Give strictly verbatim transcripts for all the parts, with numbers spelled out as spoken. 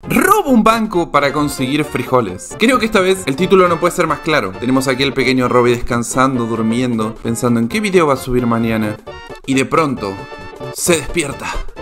Roba un banco para conseguir frijoles. Creo que esta vez el título no puede ser más claro. Tenemos aquí al pequeño Robby descansando, durmiendo, pensando en qué video va a subir mañana. Y de pronto, se despierta.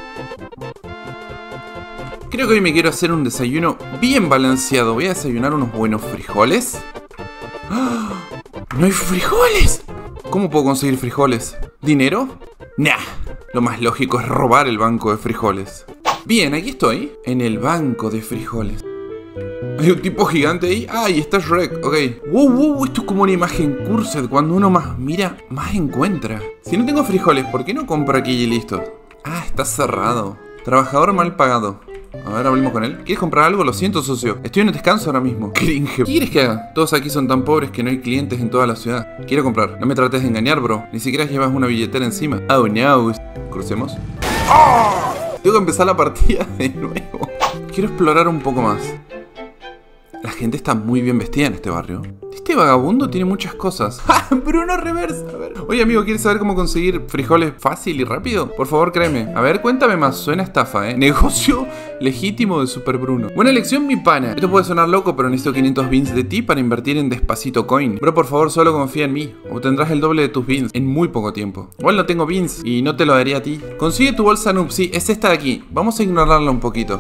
Creo que hoy me quiero hacer un desayuno bien balanceado. Voy a desayunar unos buenos frijoles. ¡Ah! ¡No hay frijoles! ¿Cómo puedo conseguir frijoles? ¿Dinero? Nah. Lo más lógico es robar el banco de frijoles. Bien, aquí estoy, en el banco de frijoles. Hay un tipo gigante ahí. ¡Ay, está Shrek! Ok. ¡Wow, wow! Esto es como una imagen cursed. Cuando uno más mira, más encuentra. Si no tengo frijoles, ¿por qué no compro aquí y listo? Ah, está cerrado. Trabajador mal pagado. A ver, hablemos con él. ¿Quieres comprar algo? Lo siento, socio. Estoy en descanso ahora mismo. Cringe. ¿Qué quieres que haga? Todos aquí son tan pobres que no hay clientes en toda la ciudad. Quiero comprar. No me trates de engañar, bro. Ni siquiera llevas una billetera encima. Oh, no. Crucemos. ¡Oh! Tengo que empezar la partida de nuevo. Quiero explorar un poco más. La gente está muy bien vestida en este barrio. Este vagabundo tiene muchas cosas. ¡Ah! Bruno Reversa. A ver. Oye, amigo, ¿quieres saber cómo conseguir frijoles fácil y rápido? Por favor, créeme. A ver, cuéntame más. Suena estafa, ¿eh? Negocio legítimo de Super Bruno. Buena elección, mi pana. Esto puede sonar loco, pero necesito quinientos beans de ti para invertir en Despacito Coin. Bro, por favor, solo confía en mí. Obtendrás el doble de tus beans en muy poco tiempo. Igual no tengo beans y no te lo daría a ti. Consigue tu bolsa noob. Sí, es esta de aquí. Vamos a ignorarla un poquito.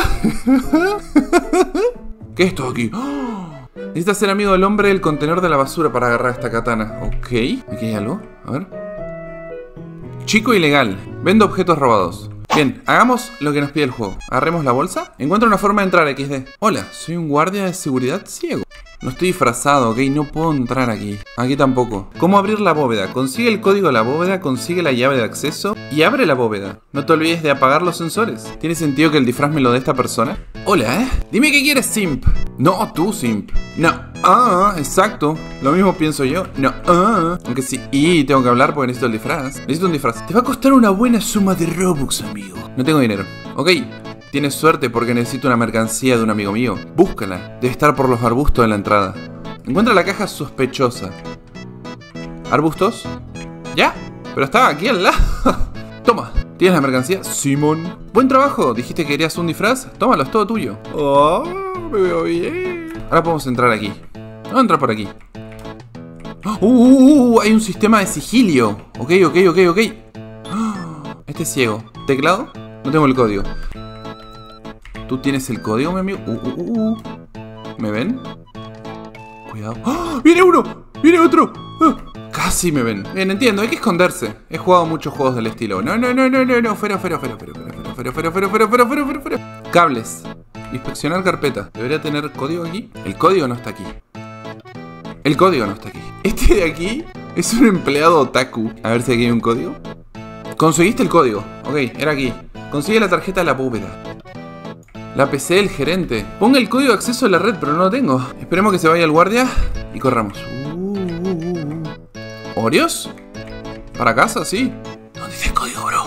¿Qué es esto aquí? ¡Oh! Necesitas ser amigo del hombre del contenedor de la basura para agarrar esta katana. Ok. ¿Aquí hay algo? A ver. Chico ilegal. Vendo objetos robados. Bien, hagamos lo que nos pide el juego. Agarremos la bolsa. Encuentra una forma de entrar, equis de. Hola, soy un guardia de seguridad ciego. No estoy disfrazado, ok, no puedo entrar aquí. Aquí tampoco. ¿Cómo abrir la bóveda? Consigue el código de la bóveda, consigue la llave de acceso y abre la bóveda. No te olvides de apagar los sensores. ¿Tiene sentido que el disfraz me lo dé esta persona? Hola, ¿eh? Dime qué quieres, simp. No, tú, simp. No. Ah, exacto. Lo mismo pienso yo. No. Ah. Aunque sí. Y tengo que hablar porque necesito el disfraz. Necesito un disfraz. Te va a costar una buena suma de Robux, amigo. No tengo dinero. Ok. Tienes suerte porque necesito una mercancía de un amigo mío. Búscala. Debe estar por los arbustos de la entrada. Encuentra la caja sospechosa. ¿Arbustos? ¿Ya? Pero estaba aquí al lado. Toma. ¿Tienes la mercancía? Simón. Buen trabajo. Dijiste que querías un disfraz. Tómalo, es todo tuyo. Oh, me veo bien. Ahora podemos entrar aquí. Vamos a entrar por aquí. Uh, uh, uh, hay un sistema de sigilio. Ok, ok, ok, ok. Este es ciego. ¿Teclado? No tengo el código. ¿Tú tienes el código, mi amigo? Uh, uh, uh, uh. ¿Me ven? Cuidado. ¡Oh! ¡Viene uno! ¡Viene otro! ¡Oh! Casi me ven. Bien, entiendo, hay que esconderse. He jugado muchos juegos del estilo. No, no, no, no, no, no. Fuera, fuera, fuera, fuera, fuera, fuera, fuera, fuera, fuera, fuera, fuera, fuera, fuera, fuera. Cables. Inspeccionar carpeta. ¿Debería tener código aquí? El código no está aquí. El código no está aquí. Este de aquí es un empleado otaku. A ver si aquí hay un código. Conseguiste el código. Ok, era aquí. Consigue la tarjeta de la bóveda. La P C del gerente. Ponga el código de acceso a la red, pero no lo tengo. Esperemos que se vaya el guardia y corramos. Uh, uh, uh. ¿Oreos? ¿Para casa? Sí. ¿Dónde está el código, bro?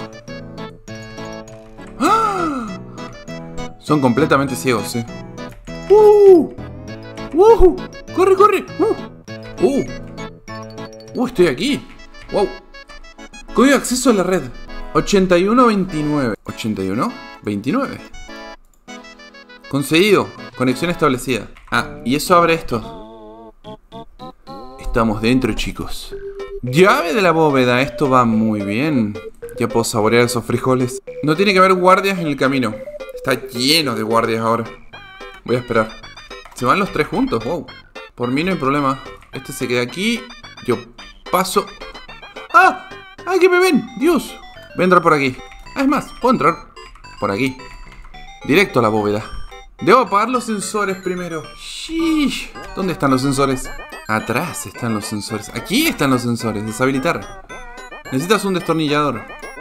¡Ah! Son completamente ciegos, sí. ¡Uh! ¡Uh! ¡Corre, corre! ¡Uh! ¡Uh! ¡Uh! Estoy aquí. ¡Wow! Código de acceso a la red. ochenta y uno veintinueve. ¿ochenta y uno veintinueve? Conseguido. Conexión establecida. Ah, y eso abre esto. Estamos dentro, chicos. Llave de la bóveda. Esto va muy bien. Ya puedo saborear esos frijoles. No tiene que haber guardias en el camino. Está lleno de guardias ahora. Voy a esperar. Se van los tres juntos. Wow. Por mí no hay problema. Este se queda aquí. Yo paso. ¡Ah! ¡Ay, que me ven! ¡Dios! Voy a entrar por aquí. Ah, es más, puedo entrar por aquí. Directo a la bóveda. Debo apagar los sensores primero. Sheesh. ¿Dónde están los sensores? Atrás están los sensores. Aquí están los sensores. Deshabilitar. Necesitas un destornillador.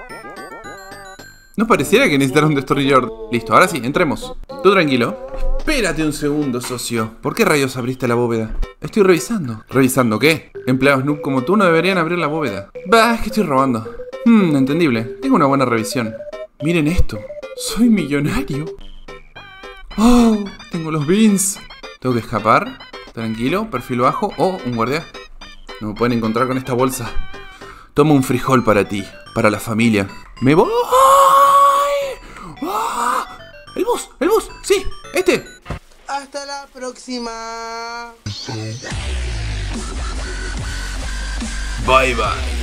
No pareciera que necesitara un destornillador. Listo, ahora sí, entremos. Tú tranquilo. Espérate un segundo, socio. ¿Por qué rayos abriste la bóveda? Estoy revisando. ¿Revisando qué? Empleados noob como tú no deberían abrir la bóveda. Bah, es que estoy robando. Hmm, entendible. Tengo una buena revisión. Miren esto. Soy millonario. Oh, tengo los beans. Tengo que escapar. Tranquilo, perfil bajo. Oh, un guardia. No me pueden encontrar con esta bolsa. Toma un frijol para ti, para la familia. ¡Me voy! ¡Oh! ¡El bus! ¡El bus! ¡Sí! ¡Este! Hasta la próxima. Bye bye.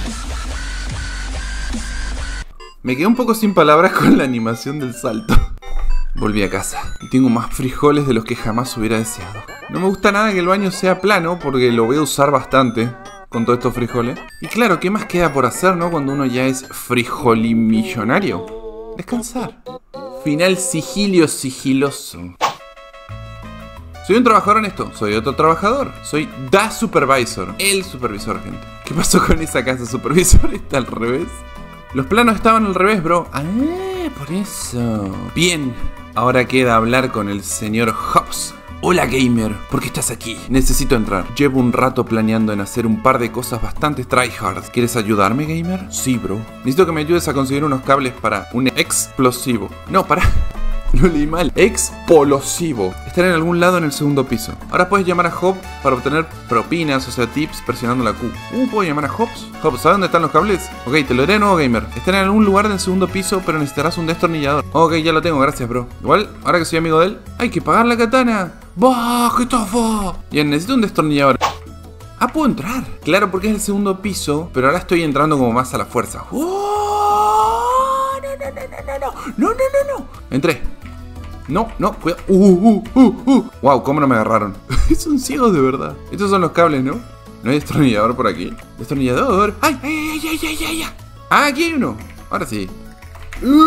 Me quedé un poco sin palabras con la animación del salto. Volví a casa y tengo más frijoles de los que jamás hubiera deseado. No me gusta nada que el baño sea plano porque lo voy a usar bastante con todos estos frijoles. Y claro, ¿qué más queda por hacer, no? Cuando uno ya es frijolimillonario. Descansar. Final sigilio sigiloso. Soy un trabajador honesto, soy otro trabajador. Soy da supervisor, el supervisor, gente. ¿Qué pasó con esa casa supervisor? ¿Está al revés? Los planos estaban al revés, bro. Ah, por eso. Bien, ahora queda hablar con el señor Hobbs. Hola, gamer, ¿por qué estás aquí? Necesito entrar. Llevo un rato planeando en hacer un par de cosas bastante tryhard. ¿Quieres ayudarme, gamer? Sí, bro. Necesito que me ayudes a conseguir unos cables para un explosivo. No, para... Lo leí mal. Explosivo. Están en algún lado en el segundo piso. Ahora puedes llamar a Hobbs para obtener propinas, o sea, tips, presionando la Q. Uh, ¿puedo llamar a Hobbs? Hobbs, ¿sabes dónde están los cables? Ok, te lo diré de nuevo, gamer. Están en algún lugar del segundo piso, pero necesitarás un destornillador. Ok, ya lo tengo, gracias, bro. Igual, ahora que soy amigo de él, hay que pagar la katana. ¡Bah! ¡Qué tofa! Bien, necesito un destornillador. Ah, puedo entrar. Claro, porque es el segundo piso, pero ahora estoy entrando como más a la fuerza. ¡Oh! No, no, no, no, no, no. No, no, no, no. Entré. No, no, cuidado. Uh, uh, uh, uh. Wow, cómo no me agarraron. Son ciegos de verdad. Estos son los cables, ¿no? No hay destornillador por aquí. Destornillador. ¡Ay, ay, ay, ay, ay, ay! ay. Ah, aquí hay uno. Ahora sí. Uh,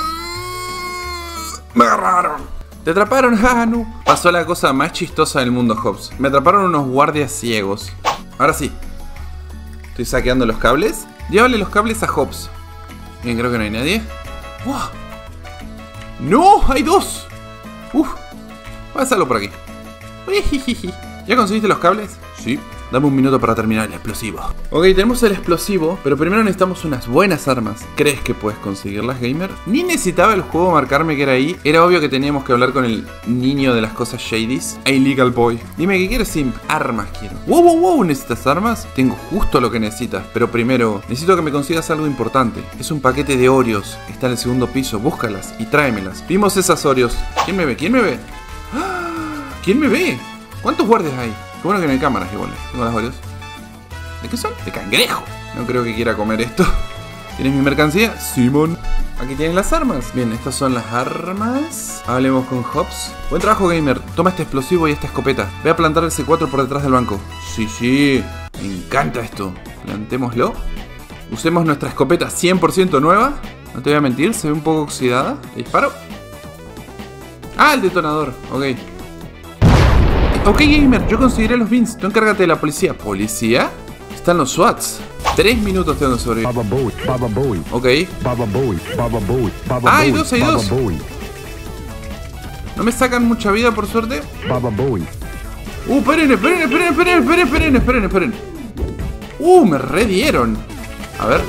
me agarraron. Te atraparon, ah, no. Pasó la cosa más chistosa del mundo, Hobbs. Me atraparon unos guardias ciegos. Ahora sí. Estoy saqueando los cables. Llévale los cables a Hobbs. Bien, creo que no hay nadie. ¡Wow! ¡No! ¡Hay dos! Uf, voy a hacerlo por aquí. ¿Ya conseguiste los cables? Sí. Dame un minuto para terminar el explosivo. Ok, tenemos el explosivo, pero primero necesitamos unas buenas armas. ¿Crees que puedes conseguirlas, gamer? Ni necesitaba el juego marcarme que era ahí. Era obvio que teníamos que hablar con el niño de las cosas shadies. Illegal boy. Dime, ¿qué quieres, simp? Armas quiero. Wow, wow, wow, ¿necesitas armas? Tengo justo lo que necesitas. Pero primero, necesito que me consigas algo importante. Es un paquete de Oreos. Está en el segundo piso. Búscalas y tráemelas. Vimos esas Oreos. ¿Quién me ve? ¿Quién me ve? ¿Quién me ve? ¿Cuántos guardias hay? Qué bueno que no hay cámaras igual. Tengo las Oreos. ¿De qué son? De cangrejo. No creo que quiera comer esto. ¿Tienes mi mercancía? Simón. Aquí tienes las armas. Bien, estas son las armas. Hablemos con Hobbs. Buen trabajo, gamer. Toma este explosivo y esta escopeta. Ve a plantar el C cuatro por detrás del banco. Sí, sí. Me encanta esto. Plantémoslo. Usemos nuestra escopeta cien por ciento nueva. No te voy a mentir, se ve un poco oxidada. Disparo. Ah, el detonador. Ok. Ok, gamer, yo conseguiré los beans. Tú encárgate de la policía. ¿Policía? Están los SWATs. Tres minutos tengo que sobrevivir. Ok. Ah, hay dos, hay dos. No me sacan mucha vida, por suerte. Uh, esperen, esperen, esperen, esperen, esperen, esperen, esperen, esperen. Uh, me redieron. A ver.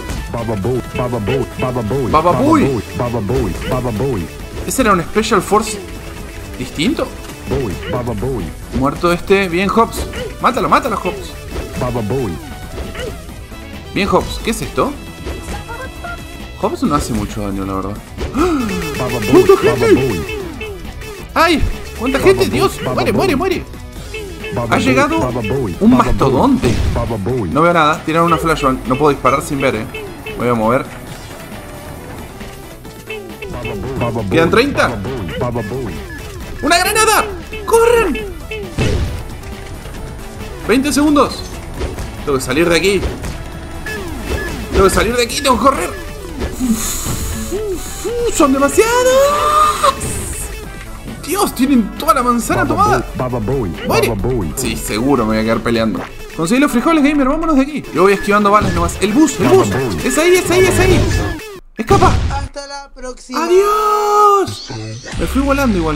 Bababoy. ¿Ese era un Special Force distinto? Boy, Baba Boy. Muerto este. Bien, Hobbs. Mátalo, mátalo, Hobbs. Baba Boy. Bien, Hobbs. ¿Qué es esto? Hobbs no hace mucho daño, la verdad. Baba Boy, ¿Cuánta gente? ¡Ay! ¿Cuánta Baba gente? Boy, Dios, Baba muere, Boy. muere, muere. Baba Ha Boy, llegado Baba Boy, un Baba mastodonte. Boy, Baba Boy. No veo nada. Tiran una flashbang. No puedo disparar sin ver, eh. Voy a mover. Baba Boy, ¿Quedan treinta? Baba Boy, Baba Boy. ¡Una granada! ¡Corren! veinte segundos. Tengo que salir de aquí. Tengo que salir de aquí. Tengo que correr. ¡Son demasiados! Dios, tienen toda la manzana Baba tomada. Boy, Baba Boy, ¡Muere! Baba Boy. Sí, seguro me voy a quedar peleando. Conseguí los frijoles, gamer. Vámonos de aquí. Yo voy esquivando balas nomás. El bus, el bus. Es ahí, es ahí, es ahí. ¡Escapa! Hasta la próxima. ¡Adiós! Me fui volando igual.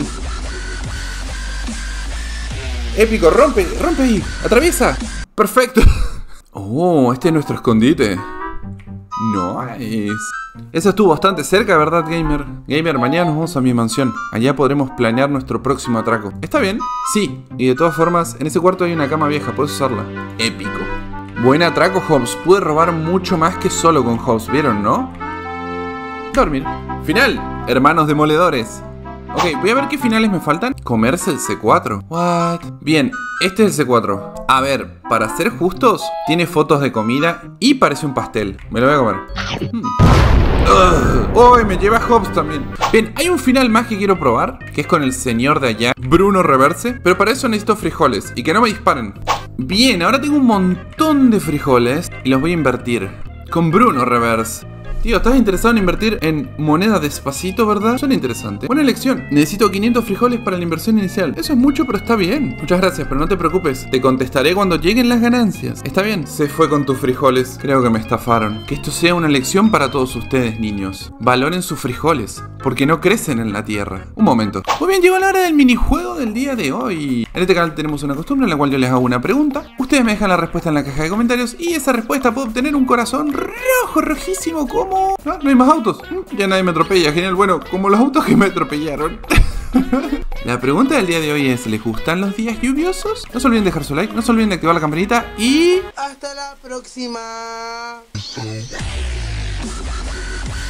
Épico, rompe, rompe ahí. Atraviesa. Perfecto. Oh, este es nuestro escondite. Nice. Eso estuvo bastante cerca, ¿verdad, gamer? Gamer, mañana nos vamos a mi mansión. Allá podremos planear nuestro próximo atraco. ¿Está bien? Sí. Y de todas formas, en ese cuarto hay una cama vieja. Puedes usarla. Épico. Buen atraco, Hobbs. Pude robar mucho más que solo con Hobbs. ¿Vieron, no? Dormir. Final. Hermanos demoledores. Ok, voy a ver qué finales me faltan. Comerse el C cuatro. What? Bien, este es el C cuatro. A ver, para ser justos, tiene fotos de comida y parece un pastel. Me lo voy a comer. Hmm. ¡Uy! Me lleva a Hobbs también. Bien, hay un final más que quiero probar, que es con el señor de allá, Bruno Reverse. Pero para eso necesito frijoles y que no me disparen. Bien, ahora tengo un montón de frijoles y los voy a invertir con Bruno Reverse. Tío, ¿estás interesado en invertir en moneda despacito, verdad? Suena interesante. Buena elección. Necesito quinientos frijoles para la inversión inicial. Eso es mucho, pero está bien. Muchas gracias, pero no te preocupes. Te contestaré cuando lleguen las ganancias. Está bien. Se fue con tus frijoles. Creo que me estafaron. Que esto sea una lección para todos ustedes, niños. Valoren sus frijoles, porque no crecen en la tierra. Un momento. Muy bien, llegó la hora del minijuego del día de hoy. En este canal tenemos una costumbre en la cual yo les hago una pregunta. Ustedes me dejan la respuesta en la caja de comentarios y esa respuesta puede obtener un corazón rojo, rojísimo, como... Ah, no hay más autos. Ya nadie me atropella. Genial. Bueno, como los autos que me atropellaron. La pregunta del día de hoy es: ¿les gustan los días lluviosos? No se olviden de dejar su like, no se olviden de activar la campanita y... Hasta la próxima.